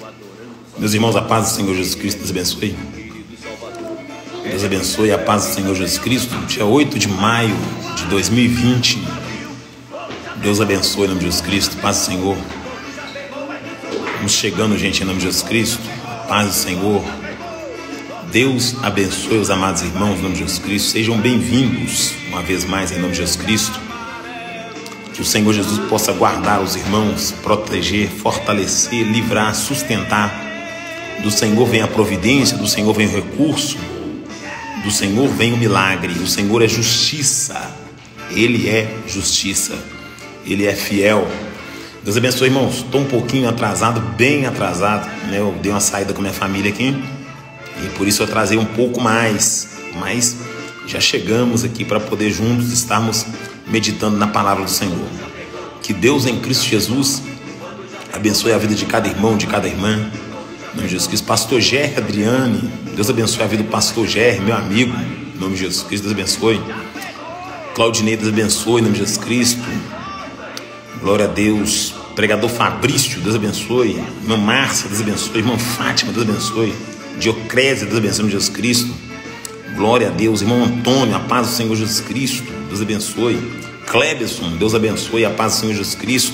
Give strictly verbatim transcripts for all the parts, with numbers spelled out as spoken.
Meus irmãos, a paz do Senhor Jesus Cristo, Deus abençoe. Deus abençoe, a paz do Senhor Jesus Cristo. Dia oito de maio de dois mil e vinte. Deus abençoe em nome de Jesus Cristo, paz do Senhor. Vamos chegando, gente, em nome de Jesus Cristo, paz do Senhor. Deus abençoe os amados irmãos em nome de Jesus Cristo. Sejam bem-vindos uma vez mais em nome de Jesus Cristo. Que o Senhor Jesus possa guardar os irmãos, proteger, fortalecer, livrar, sustentar. Do Senhor vem a providência, do Senhor vem o recurso, do Senhor vem o milagre. O Senhor é justiça, Ele é justiça, Ele é fiel. Deus abençoe, irmãos. Estou um pouquinho atrasado, bem atrasado, né? Eu dei uma saída com a minha família aqui e por isso eu atrasei um pouco mais, mas já chegamos aqui para poder juntos estarmos meditando na palavra do Senhor. Que Deus em Cristo Jesus abençoe a vida de cada irmão, de cada irmã. Em nome de Jesus Cristo. Pastor Ger Adriane, Deus abençoe a vida do pastor Ger, meu amigo. Em nome de Jesus Cristo, Deus abençoe. Claudinei, Deus abençoe. Em nome de Jesus Cristo. Glória a Deus. Pregador Fabrício, Deus abençoe. Irmã Márcia, Deus abençoe. Irmã Fátima, Deus abençoe. Diocrésia, Deus abençoe. Em nome de Jesus Cristo. Glória a Deus. Irmão Antônio, a paz do Senhor Jesus Cristo, Deus abençoe. Cleberson, Deus abençoe, a paz do Senhor Jesus Cristo.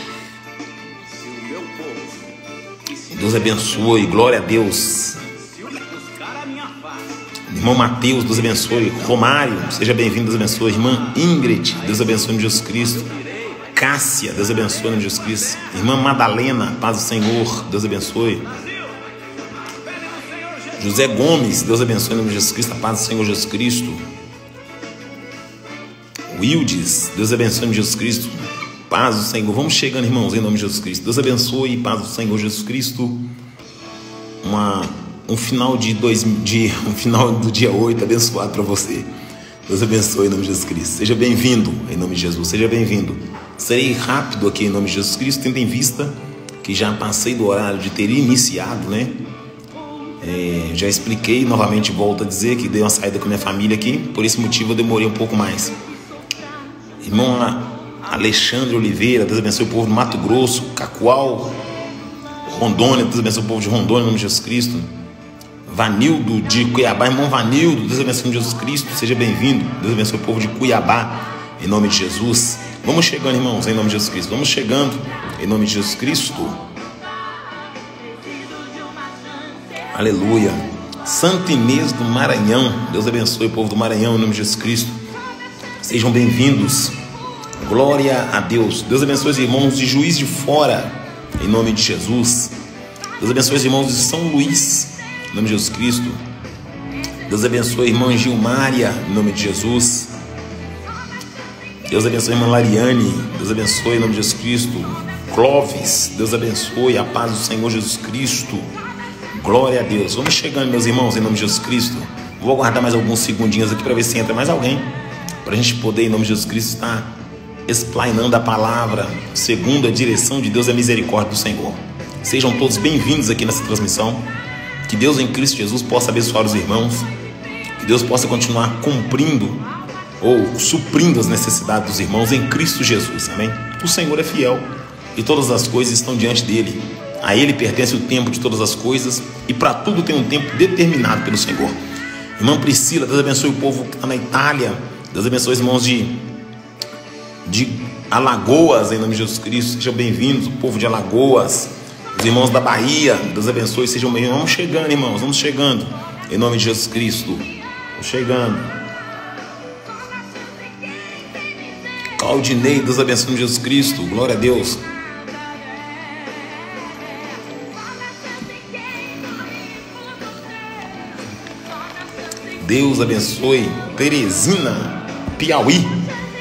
Deus abençoe, glória a Deus. Irmão Mateus, Deus abençoe. Romário, seja bem-vindo, Deus abençoe. Irmã Ingrid, Deus abençoe em Jesus Cristo. Cássia, Deus abençoe em Jesus Cristo. Irmã Madalena, paz do Senhor, Deus abençoe. José Gomes, Deus abençoe em nome de Jesus Cristo, a paz do Senhor Jesus Cristo. Wildes, Deus abençoe em Jesus Cristo. Paz do Senhor. Vamos chegando, irmãos, em nome de Jesus Cristo. Deus abençoe, paz do Senhor Jesus Cristo. Uma, um final de dois, de, um final do dia oito abençoado para você. Deus abençoe em nome de Jesus Cristo. Seja bem-vindo em nome de Jesus. Seja bem-vindo. Serei rápido aqui em nome de Jesus Cristo, tendo em vista que já passei do horário de ter iniciado, né? É, já expliquei, novamente volto a dizer que dei uma saída com a minha família aqui. Por esse motivo eu demorei um pouco mais. Irmão Alexandre Oliveira, Deus abençoe o povo do Mato Grosso, Cacoal, Rondônia, Deus abençoe o povo de Rondônia, em nome de Jesus Cristo. Vanildo de Cuiabá, irmão Vanildo, Deus abençoe em Jesus Cristo, seja bem-vindo. Deus abençoe o povo de Cuiabá, em nome de Jesus. Vamos chegando, irmãos, em nome de Jesus Cristo. Vamos chegando, em nome de Jesus Cristo. Aleluia. Santa Inês do Maranhão, Deus abençoe o povo do Maranhão, em nome de Jesus Cristo. Sejam bem-vindos. Glória a Deus. Deus abençoe os irmãos de Juiz de Fora, em nome de Jesus. Deus abençoe os irmãos de São Luís, em nome de Jesus Cristo. Deus abençoe a irmã Gilmária, em nome de Jesus. Deus abençoe a irmã Lariane, Deus abençoe em nome de Jesus Cristo. Clóvis, Deus abençoe, a paz do Senhor Jesus Cristo. Glória a Deus. Vamos chegando, meus irmãos, em nome de Jesus Cristo. Vou aguardar mais alguns segundinhos aqui para ver se entra mais alguém, para a gente poder, em nome de Jesus Cristo, estar explainando a palavra segundo a direção de Deus e a misericórdia do Senhor. Sejam todos bem-vindos aqui nessa transmissão. Que Deus em Cristo Jesus possa abençoar os irmãos, que Deus possa continuar cumprindo ou suprindo as necessidades dos irmãos em Cristo Jesus, amém? O Senhor é fiel e todas as coisas estão diante dele. A ele pertence o tempo de todas as coisas e para tudo tem um tempo determinado pelo Senhor. Irmã Priscila, Deus abençoe o povo que está na Itália. Deus abençoe os irmãos de de Alagoas, em nome de Jesus Cristo. Sejam bem-vindos, o povo de Alagoas, os irmãos da Bahia, Deus abençoe, sejam bem-vindos. Vamos chegando, irmãos, vamos chegando, em nome de Jesus Cristo. Vamos chegando. Claudinei, Deus abençoe Jesus Cristo, glória a Deus. Deus abençoe Teresina, Piauí.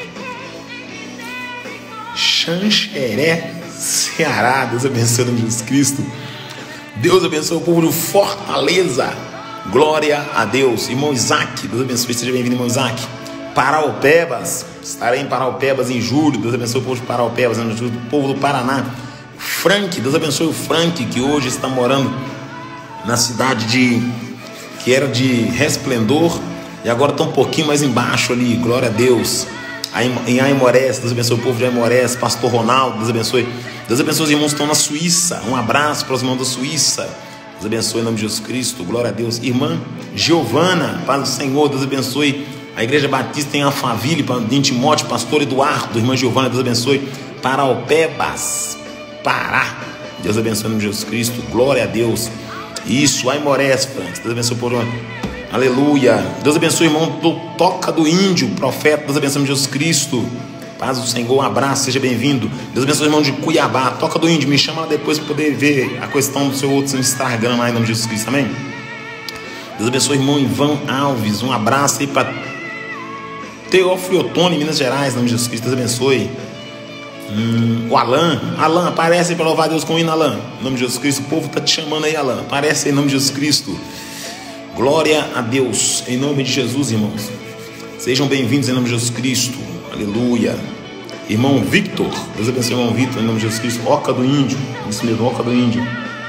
Xanxeré, Ceará, Deus abençoe o nome de Jesus Cristo. Deus abençoe o povo de Fortaleza. Glória a Deus. Irmão Isaac, Deus abençoe, seja bem-vindo, irmão Isaac. Paraupebas, estarei em Paraupebas em julho. Deus abençoe o povo de Paraupebas, o povo do Paraná. Frank, Deus abençoe o Frank, que hoje está morando na cidade de que era de Resplendor e agora está um pouquinho mais embaixo ali. Glória a Deus. Em Aimorés, Deus abençoe o povo de Aimorés. Pastor Ronaldo, Deus abençoe. Deus abençoe os irmãos que estão na Suíça. Um abraço para os irmãos da Suíça. Deus abençoe em nome de Jesus Cristo. Glória a Deus. Irmã Giovana, paz do Senhor. Deus abençoe a Igreja Batista em Alphaville, para Timóteo, pastor Eduardo. Irmã Giovana, Deus abençoe Paraupebas, Pará. Deus abençoe em nome de Jesus Cristo. Glória a Deus. Isso, Aimorés, Francis. Deus abençoe por onde? Aleluia. Deus abençoe, irmão do Toca do Índio, profeta. Deus abençoe em Jesus Cristo. Paz do Senhor, um abraço, seja bem-vindo. Deus abençoe, irmão de Cuiabá, Toca do Índio. Me chama lá depois para poder ver a questão do seu outro Instagram lá em nome de Jesus Cristo, amém? Deus abençoe, irmão Ivan Alves. Um abraço aí para Teófilo Otoni, Minas Gerais, em nome de Jesus Cristo. Deus abençoe. Hum, o Alan, Alan, aparece aí para louvar a Deus com o hino, Alan. Em nome de Jesus Cristo, o povo está te chamando aí, Alan. Aparece aí em nome de Jesus Cristo. Glória a Deus, em nome de Jesus, irmãos. Sejam bem-vindos em nome de Jesus Cristo. Aleluia. Irmão Victor, Deus abençoe, irmão Victor, em nome de Jesus Cristo. Oca do Índio, isso mesmo, Oca do Índio.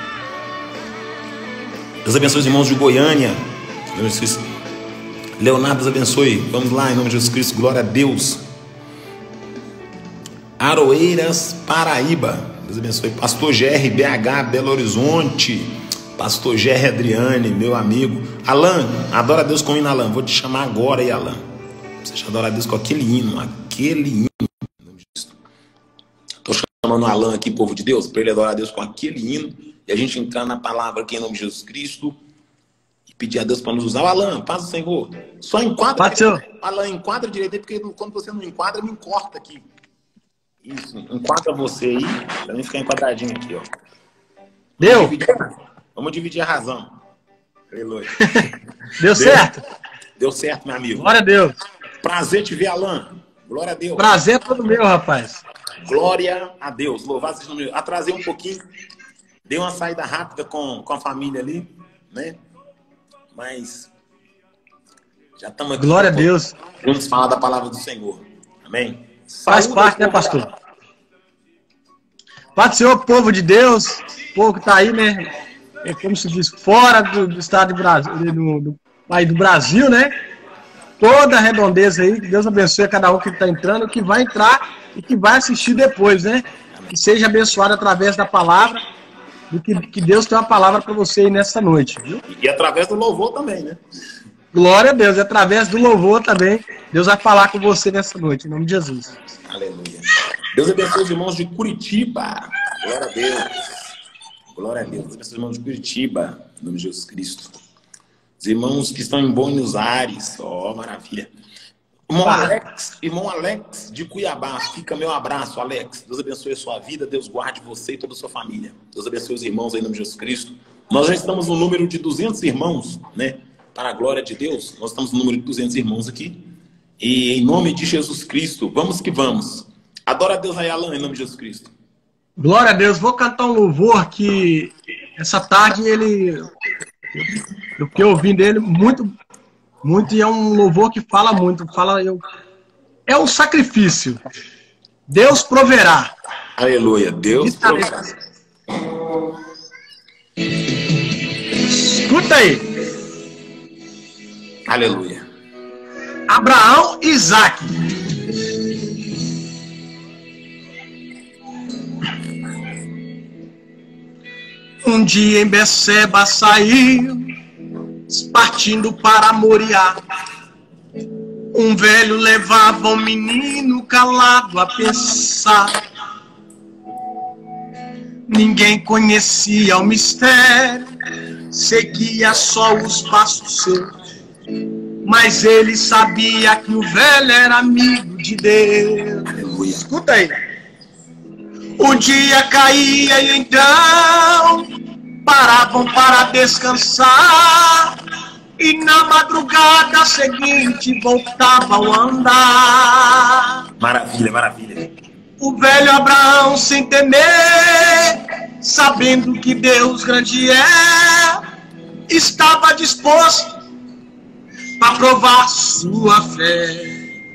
Deus abençoe os irmãos de Goiânia, em nome de Jesus Cristo. Leonardo, Deus abençoe. Vamos lá, em nome de Jesus Cristo. Glória a Deus. Aroeiras, Paraíba. Deus abençoe. Pastor G R, B H, Belo Horizonte. Pastor G R Adriane, meu amigo. Alan, adora a Deus com o hino, Alan. Vou te chamar agora aí, Alan. Você adora a Deus com aquele hino, aquele hino. Estou chamando o Alan aqui, povo de Deus, para ele adorar a Deus com aquele hino. E a gente entrar na palavra aqui em nome de Jesus Cristo. E pedir a Deus para nos usar. O Alan, paz do Senhor. Só enquadra. Alan, enquadra direito aí, porque quando você não enquadra, me encorta aqui. Isso, enquadra você aí, para mim ficar enquadradinho aqui, ó. Deu? Vamos dividir, vamos dividir a razão. Aleluia. Deu certo? Deu certo, meu amigo. Glória a Deus. Prazer te ver, Alan. Glória a Deus. Prazer é todo meu, rapaz. Glória a Deus. Louvado seja o nome de Deus. Atrasei um pouquinho. Dei uma saída rápida com, com a família ali, né? Mas já estamos aqui. Glória a Deus. Vamos falar da palavra do Senhor. Amém? Faz Saúde, parte, né, pastor? Paz do Senhor, povo de Deus. Povo que está aí, né? É como se diz, fora do, do estado de Brasil, do, do, aí do Brasil, né? Toda a redondeza aí, que Deus abençoe a cada um que está entrando, que vai entrar e que vai assistir depois, né? Que seja abençoado através da palavra, e que, que Deus tem uma palavra para você aí nessa noite, viu? E através do louvor também, né? Glória a Deus, e através do louvor também, Deus vai falar com você nessa noite, em nome de Jesus. Aleluia. Deus abençoe os irmãos de Curitiba. Glória a Deus. Glória a Deus. Deus abençoe os irmãos de Curitiba, em nome de Jesus Cristo. Os irmãos que estão em Buenos Aires, ó, oh, maravilha. Irmão ah. Alex, irmão Alex de Cuiabá, fica meu abraço, Alex. Deus abençoe a sua vida, Deus guarde você e toda a sua família. Deus abençoe os irmãos aí em nome de Jesus Cristo. Nós já estamos no número de duzentos irmãos, né? Para a glória de Deus, nós estamos no número de duzentos irmãos aqui. E em nome de Jesus Cristo, vamos que vamos. Adora a Deus aí, Alan, em nome de Jesus Cristo. Glória a Deus. Vou cantar um louvor que essa tarde ele... Eu fiquei ouvindo ele muito, muito, e é um louvor que fala muito. Fala, eu, é um sacrifício. Deus proverá. Aleluia. Deus proverá. Escuta aí. Aleluia. Abraão e Isaac. Um dia em Beceba saiu, partindo para Moriá. Um velho levava um menino calado a pensar. Ninguém conhecia o mistério, seguia só os passos seus. Mas ele sabia que o velho era amigo de Deus. Aleluia. Escuta aí. O dia caía e então paravam para descansar. E na madrugada seguinte voltavam a andar. Maravilha, maravilha. O velho Abraão, sem temer, sabendo que Deus grande é, estava disposto a provar sua fé.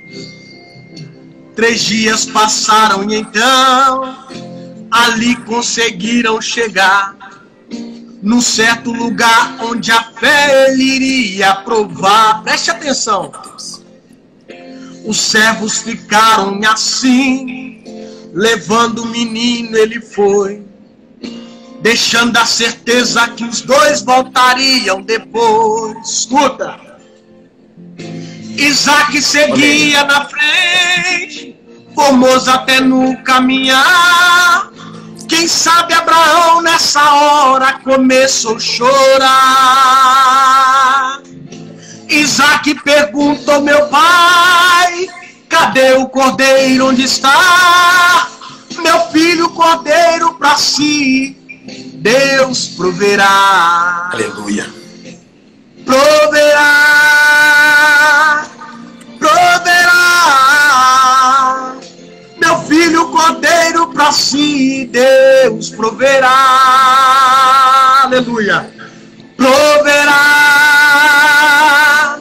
Três dias passaram e então ali conseguiram chegar num certo lugar onde a fé ele iria provar. Preste atenção. Os servos ficaram assim, levando o menino ele foi, deixando a certeza que os dois voltariam depois. Escuta. Isaac seguia na frente, formoso até no caminhar. Quem sabe Abraão nessa hora começou a chorar. Isaac perguntou: meu pai, cadê o cordeiro? Onde está? Meu filho, cordeiro para si Deus proverá. Aleluia. Proverá, proverá. Meu filho, cordeiro para si Deus proverá. Aleluia. Proverá,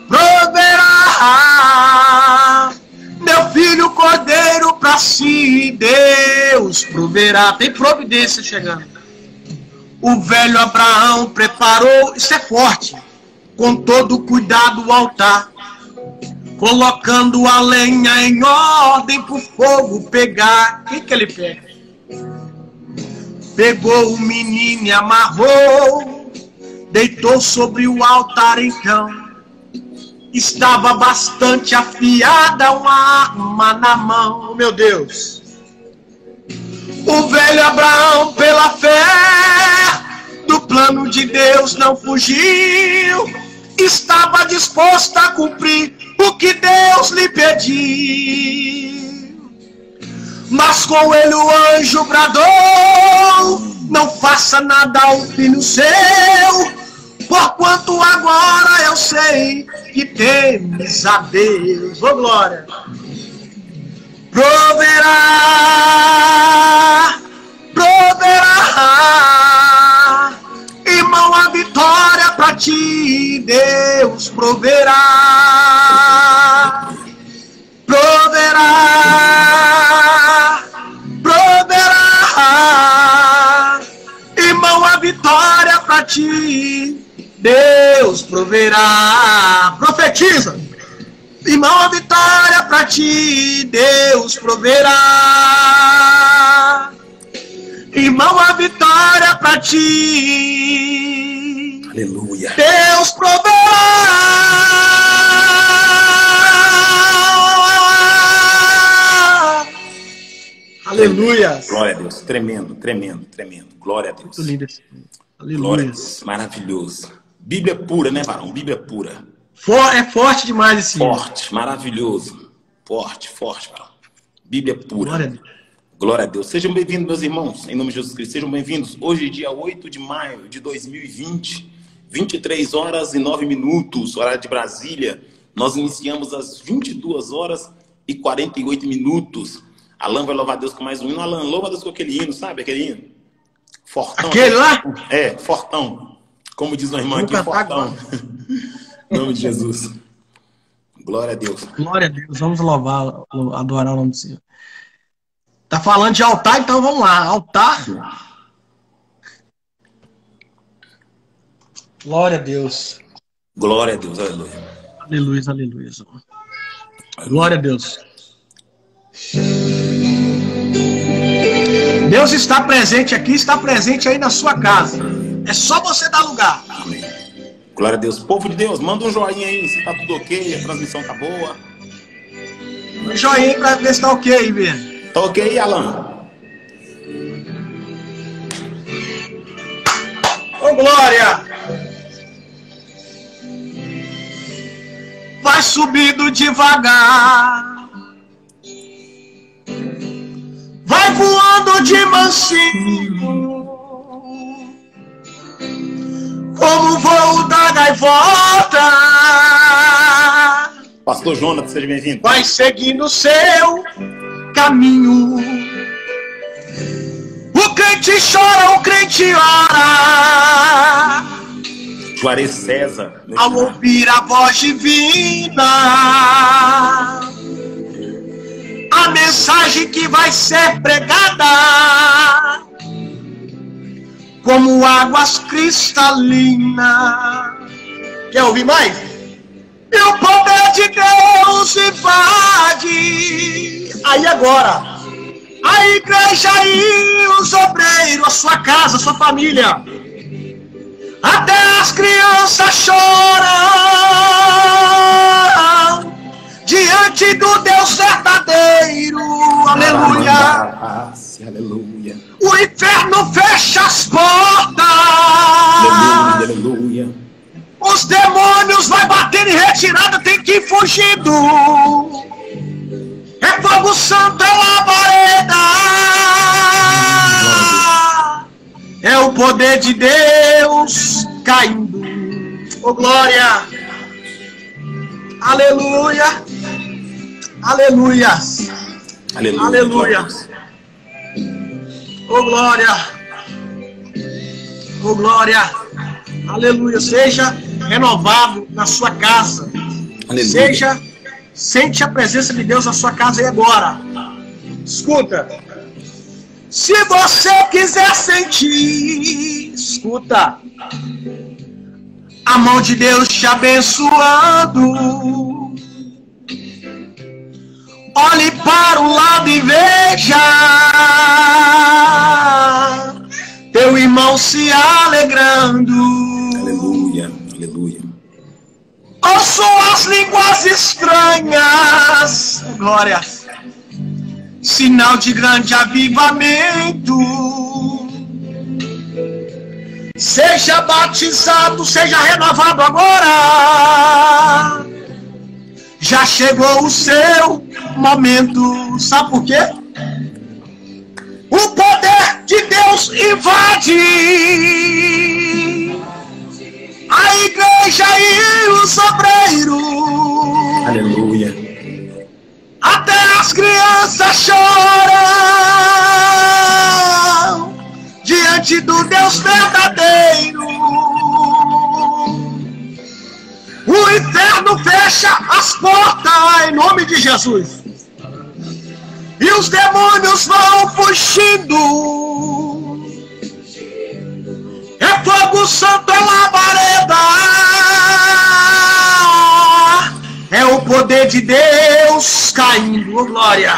proverá. Meu filho, cordeiro para si Deus proverá. Tem providência chegando. O velho Abraão preparou, isso é forte, com todo cuidado o altar, colocando a lenha em ordem para o fogo pegar. O que que ele pega? Pegou o menino e amarrou, deitou sobre o altar então. Estava bastante afiada uma arma na mão. Meu Deus. O velho Abraão, pela fé do plano de Deus, não fugiu. Estava disposto a cumprir o que Deus lhe pediu. Mas com ele o anjo bradou: não faça nada ao filho seu, porquanto agora eu sei que temes a Deus. Ô glória! Proverá, proverá, irmão, a vitória para ti Deus proverá. Proverá, proverá, irmão, a vitória para ti Deus proverá. Profetiza. Irmão, a vitória para ti Deus proverá. Irmão, a vitória para ti. Aleluia. Deus proverá. Aleluia. Glória a Deus. Tremendo, tremendo, tremendo. Glória a Deus. Muito lindo esse. Aleluia. Glória a Deus. Maravilhoso. Bíblia pura, né, varão? Bíblia pura. For, é forte demais esse. Forte, maravilhoso. Forte, forte, varão. Bíblia pura. Glória a Deus. Glória a Deus. Sejam bem-vindos, meus irmãos, em nome de Jesus Cristo. Sejam bem-vindos. Hoje, dia oito de maio de dois mil e vinte, vinte e três horas e nove minutos, horário de Brasília. Nós iniciamos às vinte e duas horas e quarenta e oito minutos. Alan vai louvar a Deus com mais um hino. Alan, louva a Deus com aquele hino, sabe? Aquele hino. Fortão. Aquele lá? É, fortão. Como diz uma irmã aqui, fortão. Em nome de Jesus. Glória a Deus. Glória a Deus. Vamos louvar, adorar o nome do Senhor. Tá falando de altar, então vamos lá. Altar. Glória a Deus. Glória a Deus. Aleluia. Aleluia, aleluia. Glória a Deus. Deus está presente aqui, está presente aí na sua casa. É só você dar lugar. Amém. Glória a Deus. Povo de Deus, manda um joinha aí se tá tudo ok, a transmissão tá boa. Um joinha pra ver se tá ok, velho. Tá ok, Alan? Ô, glória! Vai subindo devagar, vai voando de mansinho, como o voo da gaivota. Pastor Jonas, seja bem-vindo. Vai seguindo o seu caminho. O crente chora, o crente ora. Juarez César. Ao ouvir a voz divina, a mensagem que vai ser pregada, como águas cristalinas. Quer ouvir mais? E o poder de Deus invade. Aí agora, A igreja e os obreiros, a sua casa, a sua família. Até as crianças choram diante do Deus verdadeiro. Aleluia. Aleluia. O inferno fecha as portas. Aleluia, aleluia. Os demônios vai bater em retirada, tem que ir fugindo. É fogo santo, é labareda. É o poder de Deus caindo. Oh, glória. Aleluia. Aleluia. Aleluia. Aleluia. Oh, glória. Oh, glória. Aleluia. Seja renovado na sua casa. Aleluia. Seja, sente a presença de Deus na sua casa aí agora. Escuta. Se você quiser sentir, escuta, a mão de Deus te abençoando, olhe para o lado e veja teu irmão se alegrando. Aleluia, aleluia. Ouço as línguas estranhas, glória, sinal de grande avivamento. Seja batizado, seja renovado agora. Já chegou o seu momento. Sabe por quê? O poder de Deus invade a igreja e os obreiros. Aleluia. Até as crianças choram diante do Deus verdadeiro. O inferno fecha as portas em nome de Jesus. E os demônios vão fugindo. É fogo santo, é labareda. É o poder de Deus caindo, oh, glória.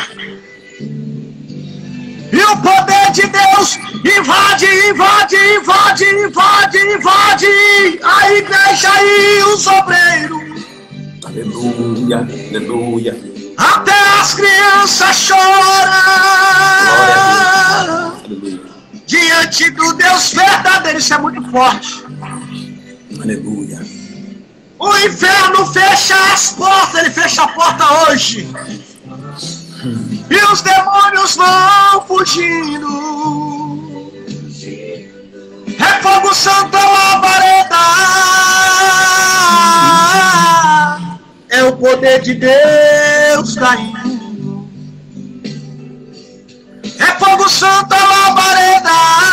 E o poder de Deus invade, invade, invade, invade, invade a igreja e os obreiros. Aleluia, aleluia. Até as crianças choram diante do Deus verdadeiro. Isso é muito forte. Aleluia. O inferno fecha as portas, ele fecha a porta hoje. E os demônios vão fugindo. É fogo santo, é labareda. É o poder de Deus caindo. É fogo santo, é labareda.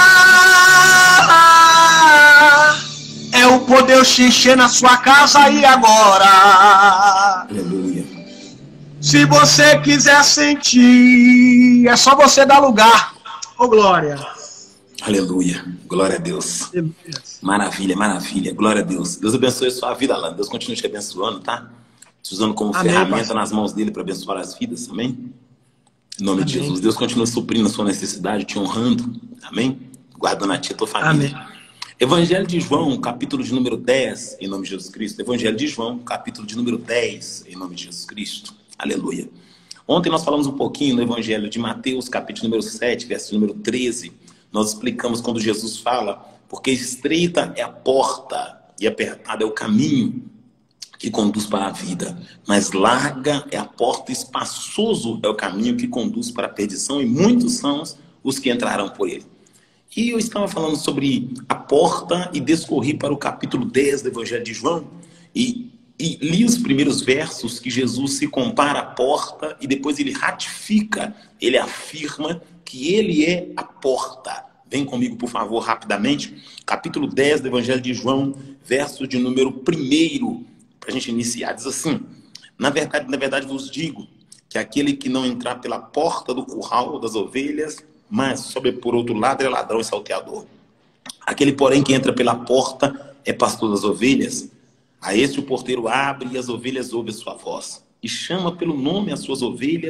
É o poder te encher na sua casa aí agora. Aleluia. Se você quiser sentir, é só você dar lugar. Ô, oh, glória. Aleluia. Glória a Deus. Aleluia. Maravilha, maravilha. Glória a Deus. Deus abençoe a sua vida, Alan. Deus continue te abençoando, tá? Te usando como Amém, ferramenta pastor. nas mãos dele para abençoar as vidas. Amém? Em nome Amém. de Jesus. Deus continua suprindo a sua necessidade, te honrando. Amém? Guardando a ti e a tua família. Amém. Evangelho de João, capítulo de número dez, em nome de Jesus Cristo. Evangelho de João, capítulo de número dez, em nome de Jesus Cristo. Aleluia. Ontem nós falamos um pouquinho no Evangelho de Mateus, capítulo número sete, verso número treze. Nós explicamos quando Jesus fala, porque estreita é a porta e apertado é o caminho que conduz para a vida, mas larga é a porta, espaçoso é o caminho que conduz para a perdição, e muitos são os que entrarão por ele. E eu estava falando sobre a porta e descorri para o capítulo dez do Evangelho de João e, e li os primeiros versos que Jesus se compara à porta e depois ele ratifica, ele afirma que ele é a porta. Vem comigo, por favor, rapidamente. Capítulo dez do Evangelho de João, verso de número um, para a gente iniciar. Diz assim: na verdade, na verdade vos digo que aquele que não entrar pela porta do curral das ovelhas, mas sobe por outro lado, é ladrão e salteador. Aquele, porém, que entra pela porta é pastor das ovelhas. A este o porteiro abre e as ovelhas ouvem a sua voz. E chama pelo nome as suas ovelhas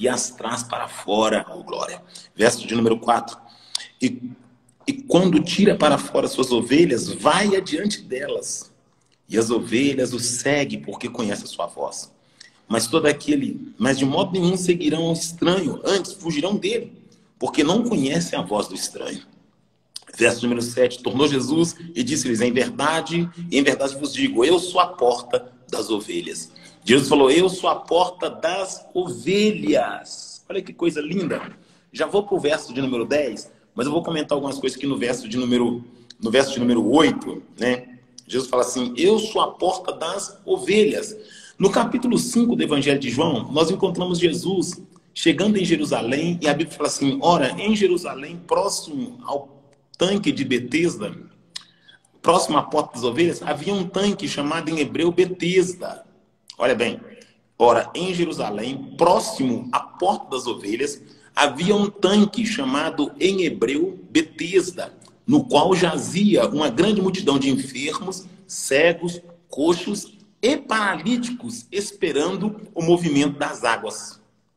e as traz para fora, oh glória. Verso de número quatro. E, e quando tira para fora suas ovelhas, vai adiante delas. E as ovelhas o seguem, porque conhece a sua voz. Mas todo aquele, mas de modo nenhum seguirão o estranho, antes fugirão dele, porque não conhecem a voz do estranho. Verso número sete, tornou Jesus e disse-lhes, em verdade, em verdade vos digo, eu sou a porta das ovelhas. Jesus falou, eu sou a porta das ovelhas. Olha que coisa linda. Já vou para o verso de número dez, mas eu vou comentar algumas coisas aqui no verso de número, no verso de número oito, né? Jesus fala assim, eu sou a porta das ovelhas. No capítulo cinco do Evangelho de João, nós encontramos Jesus chegando em Jerusalém, e a Bíblia fala assim, ora, em Jerusalém, próximo ao tanque de Betesda, próximo à porta das ovelhas, havia um tanque chamado em hebreu Betesda. Olha bem, ora, em Jerusalém, próximo à porta das ovelhas, havia um tanque chamado em hebreu Betesda, no qual jazia uma grande multidão de enfermos, cegos, coxos e paralíticos, esperando o movimento das águas.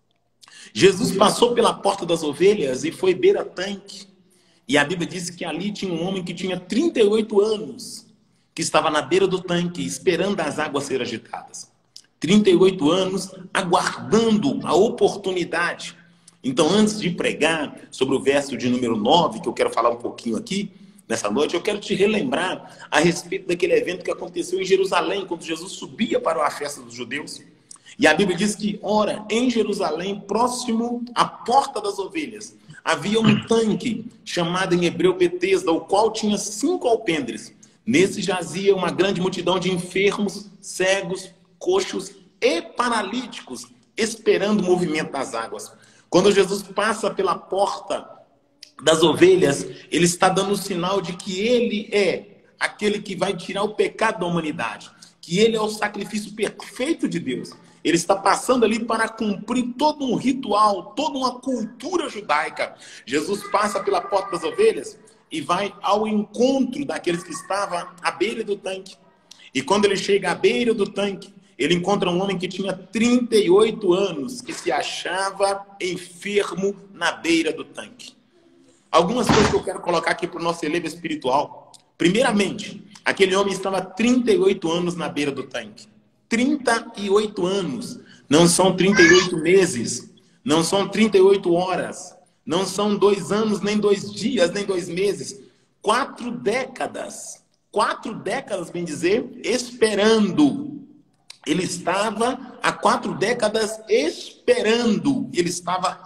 Jesus passou pela porta das ovelhas e foi beira tanque. E a Bíblia diz que ali tinha um homem que tinha trinta e oito anos, que estava na beira do tanque, esperando as águas serem agitadas. trinta e oito anos, aguardando a oportunidade. Então, antes de pregar sobre o verso de número nove, que eu quero falar um pouquinho aqui, nessa noite, eu quero te relembrar a respeito daquele evento que aconteceu em Jerusalém, quando Jesus subia para a festa dos judeus. E a Bíblia diz que, ora, em Jerusalém, próximo à porta das ovelhas, havia um tanque chamado em hebreu Betesda, o qual tinha cinco alpendres. Nesse jazia uma grande multidão de enfermos, cegos, coxos e paralíticos, esperando o movimento das águas. Quando Jesus passa pela porta das ovelhas, ele está dando o sinal de que ele é aquele que vai tirar o pecado da humanidade, que ele é o sacrifício perfeito de Deus. Ele está passando ali para cumprir todo um ritual, toda uma cultura judaica. Jesus passa pela porta das ovelhas e vai ao encontro daqueles que estavam à beira do tanque. E quando ele chega à beira do tanque, ele encontra um homem que tinha trinta e oito anos, que se achava enfermo na beira do tanque. Algumas coisas que eu quero colocar aqui para o nosso elevo espiritual. Primeiramente, aquele homem estava trinta e oito anos na beira do tanque. trinta e oito anos. Não são trinta e oito meses. Não são trinta e oito horas. Não são dois anos, nem dois dias, nem dois meses. Quatro décadas. Quatro décadas, bem dizer, esperando. Ele estava há quatro décadas esperando. Ele estava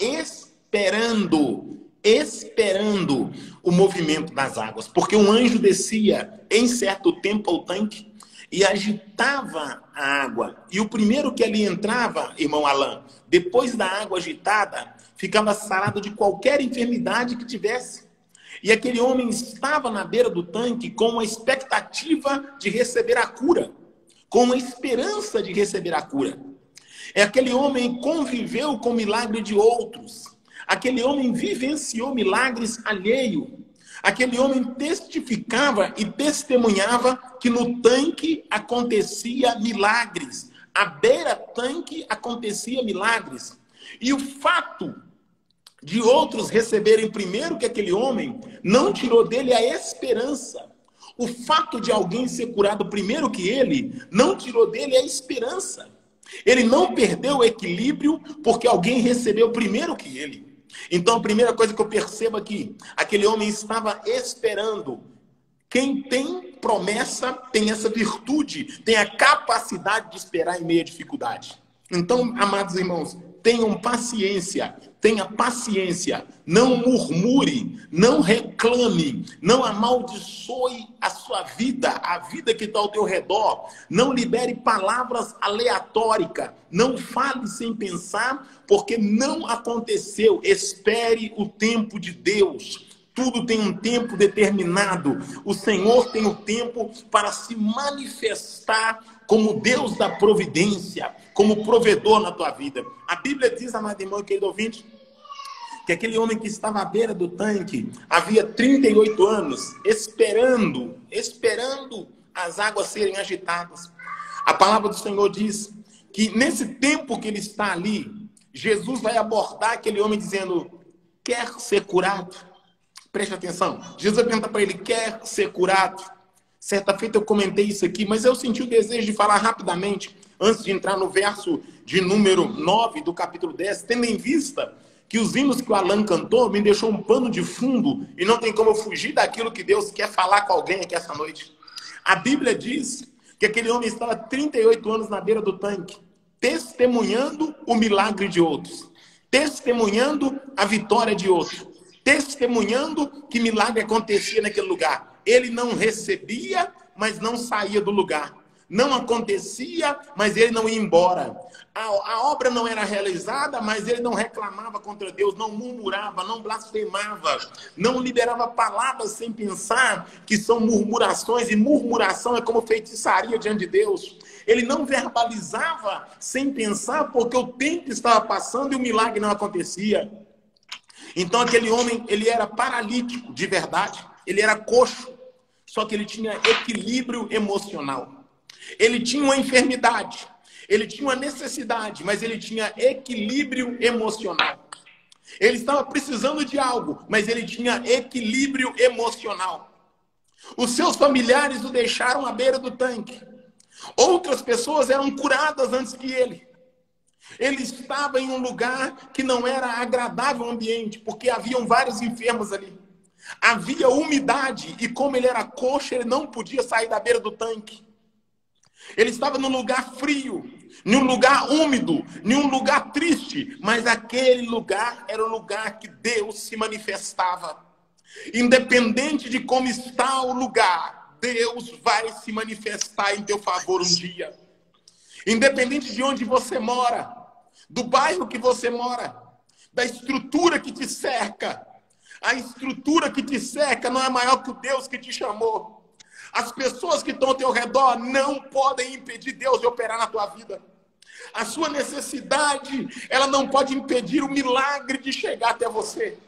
esperando. Esperando o movimento das águas. Porque um anjo descia em certo tempo ao tanque e agitava a água. E o primeiro que ali entrava, irmão Alain, depois da água agitada, ficava sarado de qualquer enfermidade que tivesse. E aquele homem estava na beira do tanque com a expectativa de receber a cura, com a esperança de receber a cura. É aquele homem conviveu com o milagre de outros. Aquele homem vivenciou milagres alheios. Aquele homem testificava e testemunhava que no tanque acontecia milagres. À beira-tanque acontecia milagres. E o fato de outros receberem primeiro que aquele homem não tirou dele a esperança. O fato de alguém ser curado primeiro que ele não tirou dele a esperança. Ele não perdeu o equilíbrio porque alguém recebeu primeiro que ele. Então, a primeira coisa que eu percebo aqui, aquele homem estava esperando. Quem tem promessa tem essa virtude, tem a capacidade de esperar em meio à dificuldade. Então, amados irmãos, tenham paciência, tenha paciência, não murmure, não reclame, não amaldiçoe a sua vida, a vida que está ao teu redor, não libere palavras aleatórias, não fale sem pensar, porque não aconteceu. Espere o tempo de Deus. Tudo tem um tempo determinado. O Senhor tem o tempo para se manifestar como Deus da providência, como provedor na tua vida. A Bíblia diz, amado irmão e querido ouvinte, que aquele homem que estava à beira do tanque havia trinta e oito anos, esperando, esperando as águas serem agitadas. A palavra do Senhor diz que nesse tempo que ele está ali, Jesus vai abordar aquele homem dizendo, quer ser curado? Preste atenção. Jesus vai perguntar para ele, quer ser curado? Certa feita eu comentei isso aqui, mas eu senti o desejo de falar rapidamente, antes de entrar no verso de número nove do capítulo dez, tendo em vista que os hinos que o Alan cantou me deixou um pano de fundo e não tem como eu fugir daquilo que Deus quer falar com alguém aqui essa noite. A Bíblia diz que aquele homem estava trinta e oito anos na beira do tanque, testemunhando o milagre de outros, testemunhando a vitória de outros, testemunhando que milagre acontecia naquele lugar. Ele não recebia, mas não saía do lugar. Não acontecia, mas ele não ia embora. A, a obra não era realizada, mas ele não reclamava contra Deus, não murmurava, não blasfemava, não liberava palavras sem pensar que são murmurações, e murmuração é como feitiçaria diante de Deus. Ele não verbalizava sem pensar, porque o tempo estava passando e o milagre não acontecia. Então aquele homem, ele era paralítico de verdade, ele era coxo, só que ele tinha equilíbrio emocional. Ele tinha uma enfermidade, ele tinha uma necessidade, mas ele tinha equilíbrio emocional. Ele estava precisando de algo, mas ele tinha equilíbrio emocional. Os seus familiares o deixaram à beira do tanque. Outras pessoas eram curadas antes que ele. Ele estava em um lugar que não era agradável o ambiente, porque haviam vários enfermos ali. Havia umidade, e como ele era coxo, ele não podia sair da beira do tanque. Ele estava num lugar frio, num lugar úmido, num lugar triste, mas aquele lugar era o lugar que Deus se manifestava. Independente de como está o lugar, Deus vai se manifestar em teu favor um dia. Independente de onde você mora, do bairro que você mora, da estrutura que te cerca, a estrutura que te cerca não é maior que o Deus que te chamou. As pessoas que estão ao teu redor não podem impedir Deus de operar na tua vida. A sua necessidade, ela não pode impedir o milagre de chegar até você.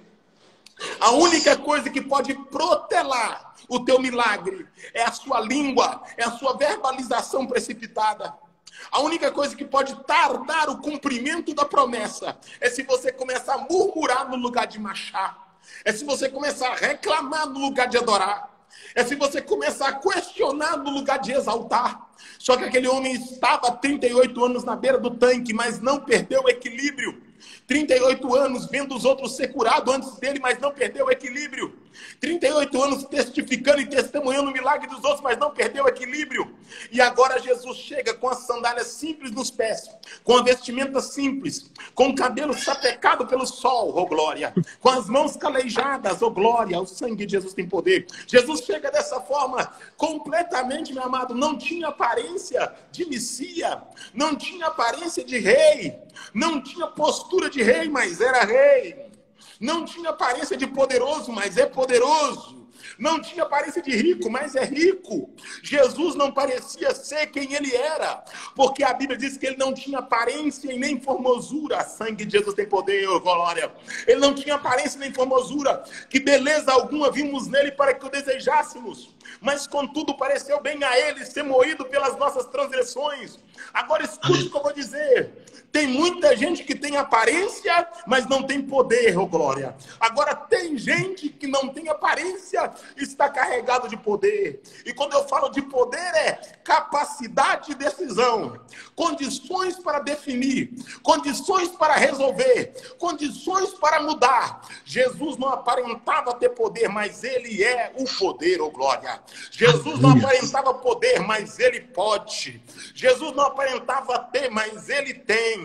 A única coisa que pode protelar o teu milagre é a sua língua, é a sua verbalização precipitada. A única coisa que pode tardar o cumprimento da promessa é se você começar a murmurar no lugar de marchar. É se você começar a reclamar no lugar de adorar. É se você começar a questionar no lugar de exaltar. Só que aquele homem estava há trinta e oito anos na beira do tanque, mas não perdeu o equilíbrio. trinta e oito anos vendo os outros ser curados antes dele, mas não perdeu o equilíbrio. trinta e oito anos testificando e testemunhando o milagre dos outros, mas não perdeu o equilíbrio. E agora Jesus chega com as sandálias simples nos pés, com a vestimenta simples, com o cabelo sapecado pelo sol, oh glória, com as mãos calejadas, oh glória, o sangue de Jesus tem poder. Jesus chega dessa forma, completamente, meu amado, não tinha aparência de Messias, não tinha aparência de rei, não tinha postura de rei, mas era rei. Não tinha aparência de poderoso, mas é poderoso. Não tinha aparência de rico, mas é rico. Jesus não parecia ser quem ele era, porque a Bíblia diz que ele não tinha aparência e nem formosura. Sangue de Jesus tem poder, oh, glória. Ele não tinha aparência nem formosura, que beleza alguma vimos nele para que o desejássemos. Mas contudo pareceu bem a ele ser moído pelas nossas transgressões. Agora escute o que eu vou dizer. Tem muita gente que tem aparência, mas não tem poder, oh glória. Agora tem gente que não tem aparência, está carregado de poder. E quando eu falo de poder é capacidade de decisão, condições para definir, condições para resolver, condições para mudar. Jesus não aparentava ter poder, mas ele é o poder, oh glória. Jesus não aparentava poder, mas ele pode. Jesus não aparentava ter, mas ele tem.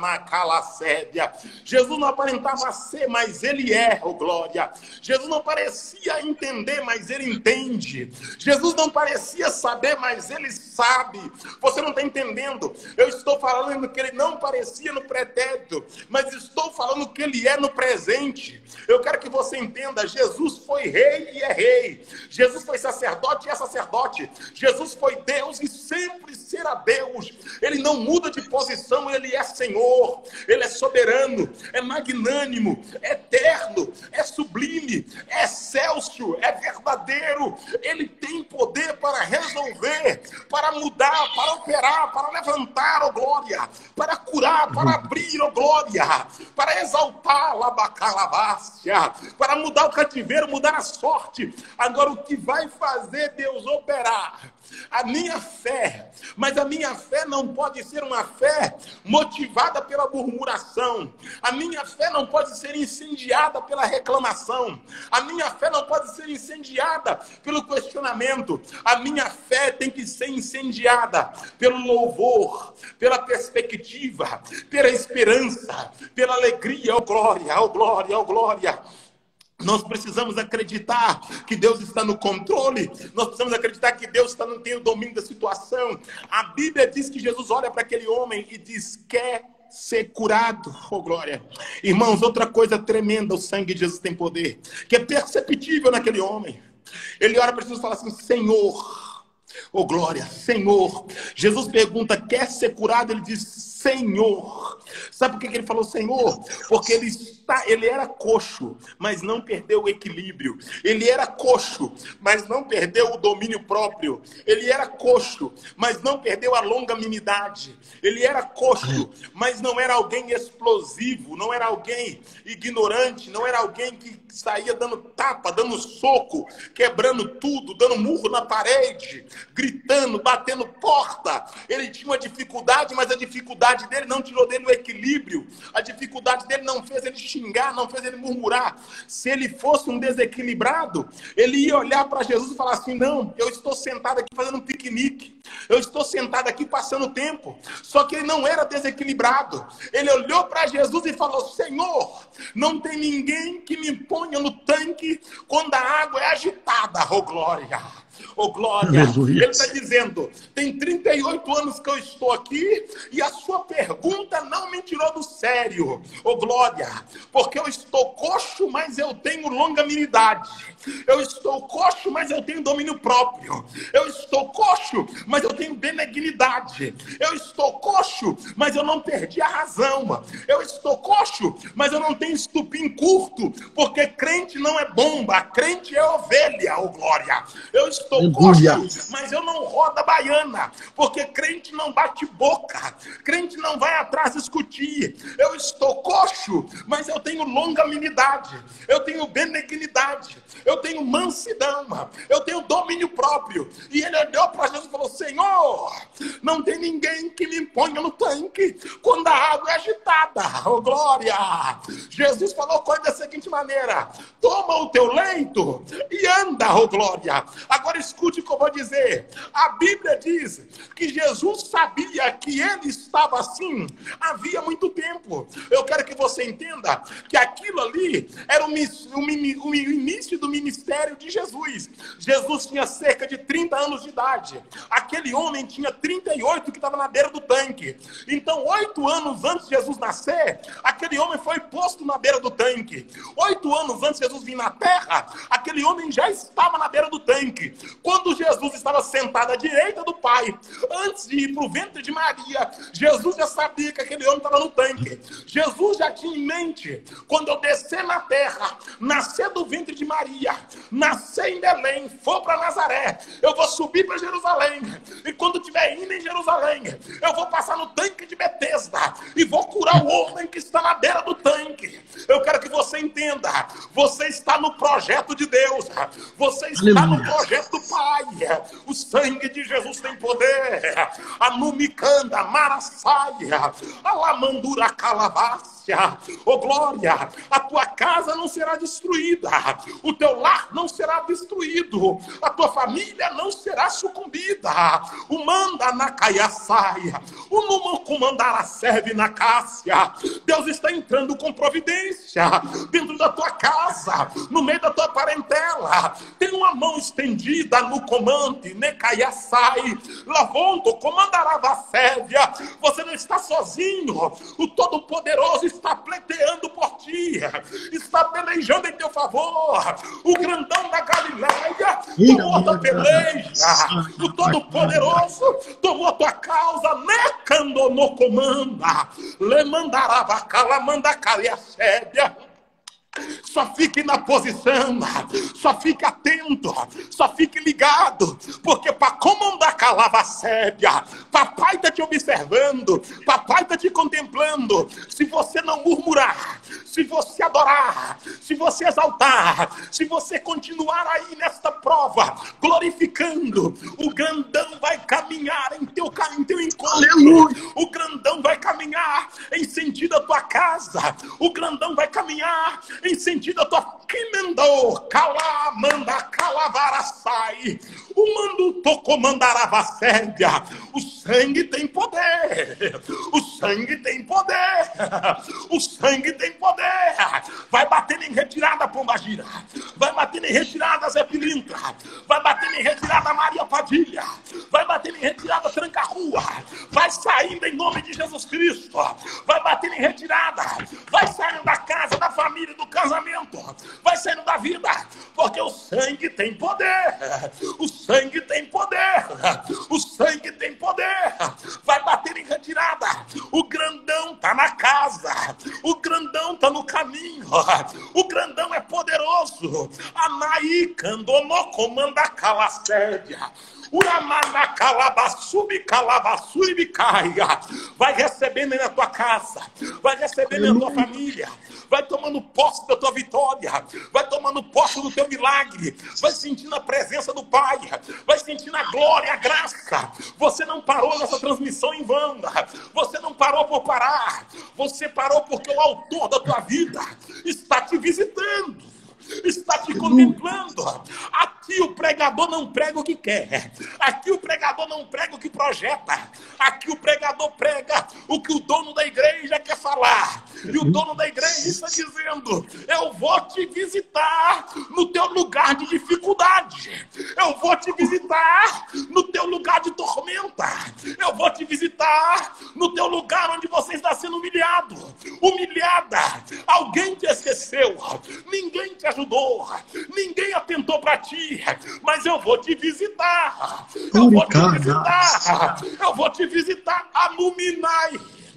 Jesus não aparentava ser, mas ele é, oh glória. Jesus não parecia entender, mas ele entende. Jesus não parecia saber, mas ele sabe. Você não está entendendo. Eu estou falando que ele não parecia no pretérito, mas estou falando que ele é no presente. Eu quero que você entenda, Jesus foi rei e é rei. Jesus foi sacerdote e é sacerdote. Jesus foi Deus e sempre será Deus. diferente. Ele não muda de posição, ele é Senhor, ele é soberano, é magnânimo, é eterno, é sublime, é excelso, é verdadeiro. Ele tem poder para resolver, para mudar, para operar, para levantar, ó glória, para curar, para abrir, ó glória, para exaltar, labacalabácia, para mudar o cativeiro, mudar a sorte. Agora, o que vai fazer Deus operar? A minha fé, mas a minha fé não pode ser uma fé motivada pela murmuração. A minha fé não pode ser incendiada pela reclamação. A minha fé não pode ser incendiada pelo questionamento. A minha fé tem que ser incendiada pelo louvor, pela perspectiva, pela esperança, pela alegria. Ó glória, ó glória, ó glória. Nós precisamos acreditar que Deus está no controle. Nós precisamos acreditar que Deus está, não tem o domínio da situação. A Bíblia diz que Jesus olha para aquele homem e diz: quer ser curado, oh glória. Irmãos, outra coisa tremenda, o sangue de Jesus tem poder, que é perceptível naquele homem. Ele olha para Jesus e fala assim: Senhor, oh glória, Senhor. Jesus pergunta: quer ser curado? Ele diz: Senhor. Sabe por que ele falou Senhor? Porque ele, está, ele era coxo, mas não perdeu o equilíbrio. Ele era coxo, mas não perdeu o domínio próprio. Ele era coxo, mas não perdeu a longanimidade. Ele era coxo, mas não era alguém explosivo, não era alguém ignorante, não era alguém que saía dando tapa, dando soco, quebrando tudo, dando murro na parede, gritando, batendo porta. Ele tinha uma dificuldade, mas a dificuldade dele não tirou dele o equilíbrio. A dificuldade dele não fez ele xingar, não fez ele murmurar. Se ele fosse um desequilibrado, ele ia olhar para Jesus e falar assim: não, eu estou sentado aqui fazendo um piquenique, eu estou sentado aqui passando tempo. Só que ele não era desequilibrado. Ele olhou para Jesus e falou: Senhor, não tem ninguém que me ponha no tanque quando a água é agitada. Oh glória, oh glória. Ele está dizendo: tem trinta e oito anos que eu estou aqui e a sua pergunta não me tirou do sério. Oh glória, porque eu estou coxo, mas eu tenho longanimidade. Eu estou coxo, mas eu tenho domínio próprio. Eu estou coxo, mas eu tenho benignidade. Eu estou coxo, mas eu não perdi a razão. Eu estou coxo, mas eu não tenho estupim curto, porque crente não é bomba, crente é ovelha, oh glória. Eu estou coxo, mas eu não rodo a baiana, porque crente não bate boca, crente não vai atrás discutir. Eu estou coxo, mas eu tenho longanimidade, eu tenho benignidade, eu tenho mansidão, eu tenho domínio próprio. E ele olhou para Jesus e falou: Senhor, não tem ninguém que me ponha no tanque quando a água é agitada. Oh glória! Jesus falou coisa da seguinte maneira: toma o teu leito e anda, oh glória. Agora escute o que eu vou dizer. A Bíblia diz que Jesus sabia que ele estava assim havia muito tempo. Eu quero que você entenda que aquilo ali era o, o, o início do ministério de Jesus. Jesus tinha cerca de trinta anos de idade. Aquele homem tinha trinta e oito que estava na beira do tanque. Então, oito anos antes de Jesus nascer, aquele homem foi posto na beira do tanque. Oito anos antes de Jesus vir na terra, aquele homem já estava na beira do tanque. Quando Jesus estava sentado à direita do Pai, antes de ir para o ventre de Maria, Jesus já sabia que aquele homem estava no tanque. Jesus já tinha em mente: quando eu descer na terra, nascer do ventre de Maria, nascer em Belém, for para Nazaré, eu vou subir para Jerusalém. E quando estiver indo em Jerusalém, eu vou passar no tanque de Betesda e vou curar o homem que está na beira do tanque. Eu quero que você entenda: você está no projeto de Deus, você está no projeto do Pai. O sangue de Jesus tem poder. A numicanda, a maraçaia, a lamandura calabácia. Oh glória, a tua casa não será destruída, o teu lar não será destruído, a tua família não será sucumbida. O manda na caiaçaia, o numo comandara serve na cássia. Deus está entrando com providência dentro da tua casa, no meio da tua parentela. Tem uma mão estendida no comando, ne caiaçai, lavonto comandará da sévia. Você não está sozinho, o Todo-Poderoso está pleiteando por ti, está pelejando em teu favor. O grandão da Galileia tomou a tua peleja. O Todo-Poderoso tomou a tua causa. Necando no comanda. Le mandarava calamanda caliacédia. Só fique na posição, só fique atento, só fique ligado, porque para comandar Calabacédia, papai está te observando, papai está te contemplando. Se você não murmurar, se você adorar, se você exaltar, se você continuar aí nesta prova, glorificando, o grandão vai caminhar em teu, em teu encontro. Aleluia. O grandão vai caminhar em sentido à tua casa, o grandão vai caminhar em sentido a tua quimendô, calá, manda, calavara, sai. O mando tocou, mandarava sédia. O sangue tem poder. O sangue tem poder. O sangue tem poder. Vai batendo em retirada, Pombagira. Vai batendo em retirada, Zé Pilintra. Vai batendo em retirada, Maria Padilha. Vai batendo em retirada, Tranca-Rua. Vai saindo em nome de Jesus Cristo. Vai batendo em retirada. Vai saindo da casa, da família, do casamento. Vai saindo da vida, porque o sangue tem poder. O sangue tem poder. O sangue tem poder. Vai bater em retirada. O grandão tá na casa. O grandão tá no caminho. O grandão é poderoso. Anaí candono comanda calacédia. Uramana calabassubi calabassuri caia. Vai recebendo na tua casa. Vai recebendo na tua família. Vai tomando posse da tua vitória. Vai tomando posse do teu milagre. Vai sentindo a presença do Pai. Vai sentindo a glória, a graça. Você não parou nessa transmissão em vão. Você não parou por parar. Você parou porque o autor da tua vida está te visitando. Está te contemplando. Aqui o pregador não prega o que quer. Aqui o pregador não prega o que projeta. Aqui o pregador prega o que o dono da igreja quer falar. E o dono da igreja está dizendo: eu vou te visitar no teu lugar de dificuldade. Eu vou te visitar no teu lugar de tormenta. Eu vou te visitar no teu lugar onde você está sendo humilhado. Humilhada. Alguém te esqueceu. Ninguém te ajudou, ninguém atentou para ti, mas eu vou te visitar, eu vou te visitar, eu vou te visitar, Anuminai,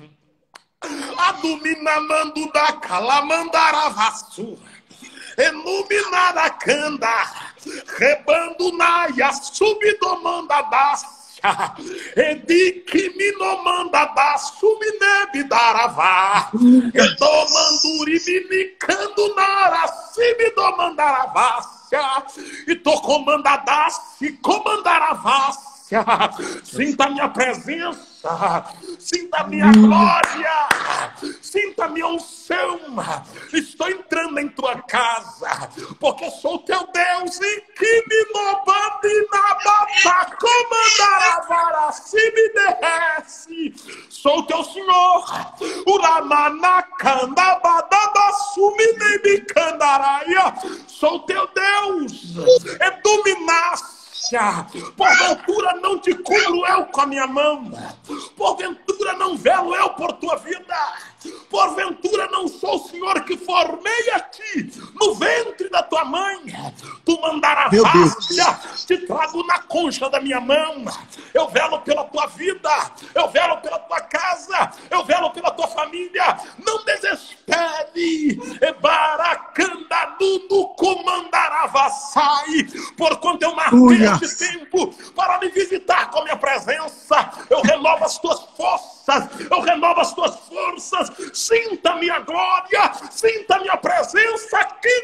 Anuminamando da Calamandaravassu, Enuminaracanda, Rebandunaya, Subdomanda das. Edi me nomanda da suminebi daravá. Edomanduri minicando nara simi domandaravássia. E tô comandadasse comandaravássia. Sinta a minha presença. Sinta a minha glória. Sinta a minha unção. Estou entrando em tua casa, porque sou teu Deus e que me nobande na bata comandaravara se me derresse. Sou teu Senhor. Uramanacanda badaba sumine me candaraia. Sou teu Deus. É dominasse. Porventura não te cubro eu com a minha mão. Porventura não velo eu por tua vida. Porventura não sou o Senhor que formei a ti no ventre da tua mãe. Tu mandaravássia, te trago na concha da minha mão. Eu velo pela tua vida. Eu velo pela tua casa. Eu velo pela tua família. Não desespere. Ebaracanda no comandaravassai. Porquanto eu marquei este tempo para me visitar com a minha presença. Eu renovo as tuas forças. Eu renovo as tuas forças. Sinta a minha glória. Sinta a minha presença.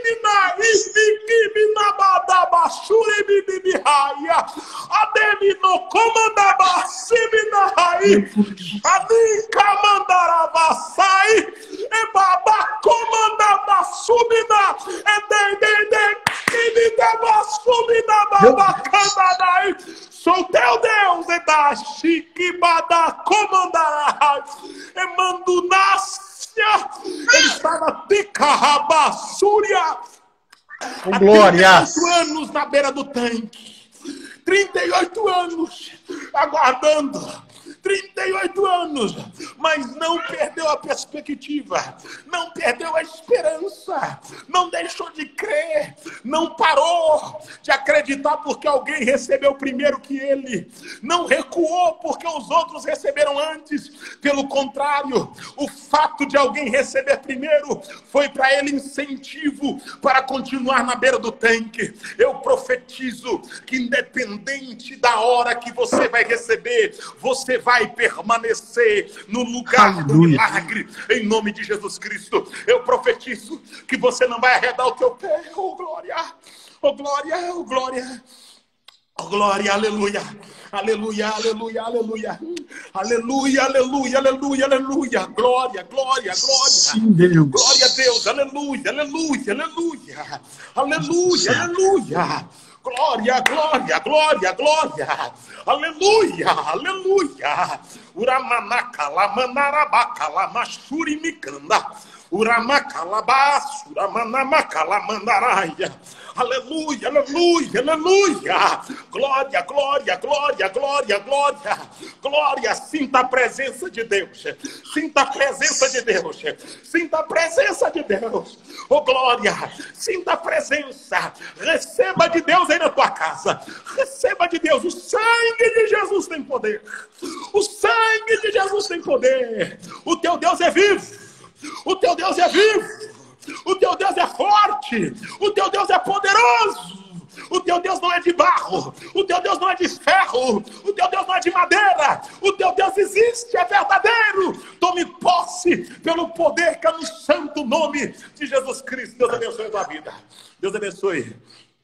Ademi no comandaba siminahai. Adi kamandaravassai. E baba comandaba subina. E de de de kimidaba subina baba kandanai. Sou teu Deus, e da Chiquibada comandará, e mandunácia, ele está na Ticarrabassúria, há glória. trinta e oito anos na beira do tanque, trinta e oito anos aguardando, trinta e oito anos, mas não perdeu a perspectiva, não perdeu a esperança, não deixou de crer, não parou de acreditar porque alguém recebeu primeiro que ele, não recuou porque os outros receberam antes. Pelo contrário, o fato de alguém receber primeiro foi para ele incentivo para continuar na beira do tanque. Eu profetizo que independente da hora que você vai receber, você vai permanecer no lugar Aleluia. do milagre, em nome de Jesus Cristo. Eu profetizo que você não vai arredar o teu pé. Oh glória, oh glória, oh glória, oh glória, aleluia. Aleluia, aleluia, aleluia. Aleluia, aleluia, aleluia, aleluia. Glória, glória, glória. Sim, Deus. Glória a Deus. Aleluia, aleluia, aleluia. Aleluia, aleluia. Glória, glória, glória, glória. Aleluia, aleluia. Uramanaka, lamanarabaca, lamashuri mikanda. Uramakalabasu, uramanamaka, lamandaraia. Aleluia, aleluia, aleluia. Glória, glória, glória, glória, glória. Glória, sinta a presença de Deus. Sinta a presença de Deus. Sinta a presença de Deus. Oh, glória, sinta a presença. Receba de Deus aí na tua casa. Receba de Deus. O sangue de Jesus tem poder. O sangue de Jesus tem poder. O teu Deus é vivo. O teu Deus é vivo. O teu Deus é forte. O teu Deus é poderoso. O teu Deus não é de barro. O teu Deus não é de ferro. O teu Deus não é de madeira. O teu Deus existe, é verdadeiro. Tome posse pelo poder que é no santo nome de Jesus Cristo. Deus abençoe a tua vida. Deus abençoe.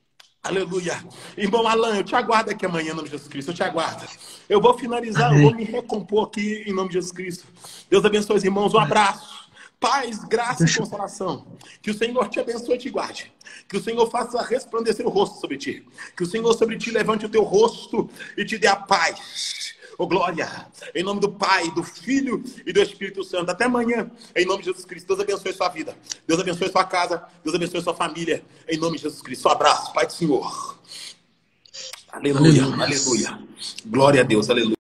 Aleluia. Irmão Alan, eu te aguardo aqui amanhã em nome de Jesus Cristo. Eu te aguardo. Eu vou finalizar, eu vou me recompor aqui em nome de Jesus Cristo. Deus abençoe os irmãos. Um abraço. Paz, graça e consolação. Que o Senhor te abençoe e te guarde. Que o Senhor faça resplandecer o rosto sobre ti. Que o Senhor sobre ti levante o teu rosto e te dê a paz. Oh, glória. Em nome do Pai, do Filho e do Espírito Santo. Até amanhã, em nome de Jesus Cristo. Deus abençoe sua vida. Deus abençoe sua casa. Deus abençoe sua família. Em nome de Jesus Cristo. Um abraço, Pai do Senhor. Aleluia, aleluia. Aleluia. Glória a Deus, aleluia.